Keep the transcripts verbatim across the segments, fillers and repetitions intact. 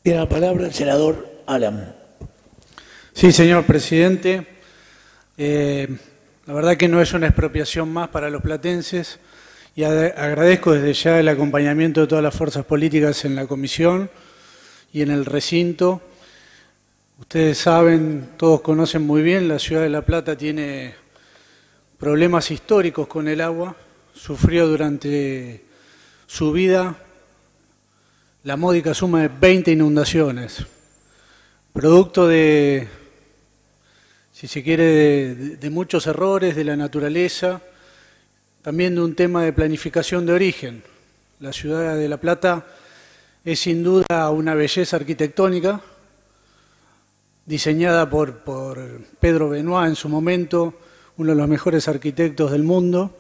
Tiene la palabra el senador Alam. Sí, señor presidente. Eh, la verdad que no es una expropiación más para los platenses y agradezco desde ya el acompañamiento de todas las fuerzas políticas en la comisión y en el recinto. Ustedes saben, todos conocen muy bien, la ciudad de La Plata tiene problemas históricos con el agua. Sufrió durante su vida la módica suma de veinte inundaciones, producto de, si se quiere, de, de muchos errores de la naturaleza, también de un tema de planificación de origen. La ciudad de La Plata es sin duda una belleza arquitectónica, diseñada por, por Pedro Benoit en su momento, uno de los mejores arquitectos del mundo,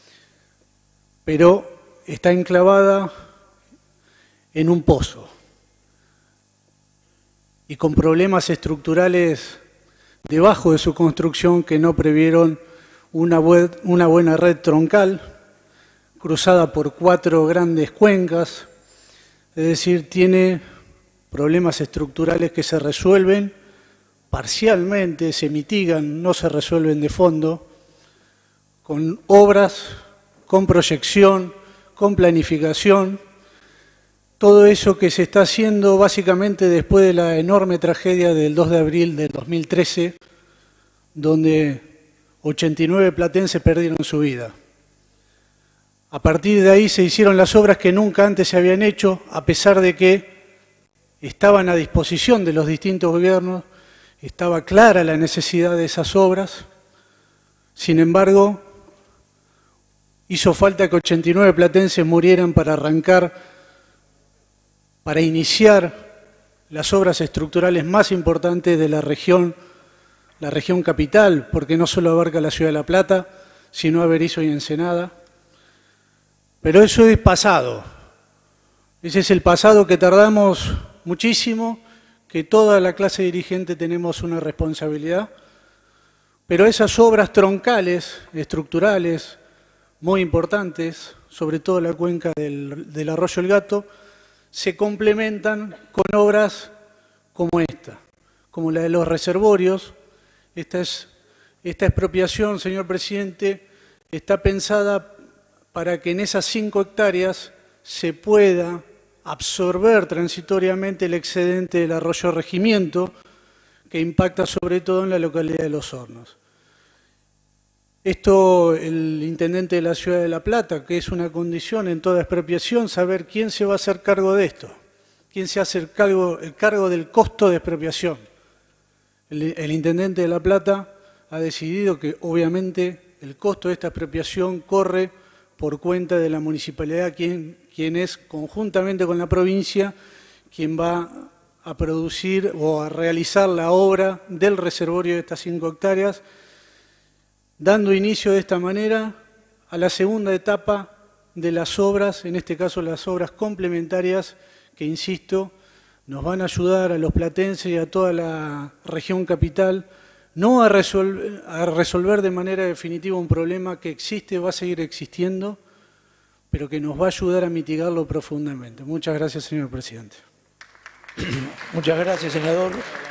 pero está enclavada en un pozo y con problemas estructurales debajo de su construcción que no previeron una, buen, una buena red troncal cruzada por cuatro grandes cuencas, es decir, tiene problemas estructurales que se resuelven parcialmente, se mitigan, no se resuelven de fondo, con obras, con proyección, con planificación. Todo eso que se está haciendo básicamente después de la enorme tragedia del dos de abril del dos mil trece, donde ochenta y nueve platenses perdieron su vida. A partir de ahí se hicieron las obras que nunca antes se habían hecho, a pesar de que estaban a disposición de los distintos gobiernos, estaba clara la necesidad de esas obras. Sin embargo, hizo falta que ochenta y nueve platenses murieran para arrancar para iniciar las obras estructurales más importantes de la región, la región capital, porque no solo abarca la ciudad de La Plata, sino a Berisso y Ensenada. Pero eso es pasado. Ese es el pasado que tardamos muchísimo, que toda la clase dirigente tenemos una responsabilidad. Pero esas obras troncales, estructurales, muy importantes, sobre todo la cuenca del, del Arroyo El Gato, se complementan con obras como esta, como la de los reservorios. Esta, es, esta expropiación, señor presidente, está pensada para que en esas cinco hectáreas se pueda absorber transitoriamente el excedente del arroyo Regimiento, que impacta sobre todo en la localidad de Los Hornos. Esto, el intendente de la ciudad de La Plata, que es una condición en toda expropiación, saber quién se va a hacer cargo de esto, quién se hace el cargo, el cargo del costo de expropiación. El, el intendente de La Plata ha decidido que obviamente el costo de esta expropiación corre por cuenta de la municipalidad, quien, quien es conjuntamente con la provincia, quien va a producir o a realizar la obra del reservorio de estas cinco hectáreas, dando inicio de esta manera a la segunda etapa de las obras, en este caso las obras complementarias que, insisto, nos van a ayudar a los platenses y a toda la región capital, no a resolver, a resolver de manera definitiva un problema que existe, va a seguir existiendo, pero que nos va a ayudar a mitigarlo profundamente. Muchas gracias, señor presidente. Muchas gracias, senador.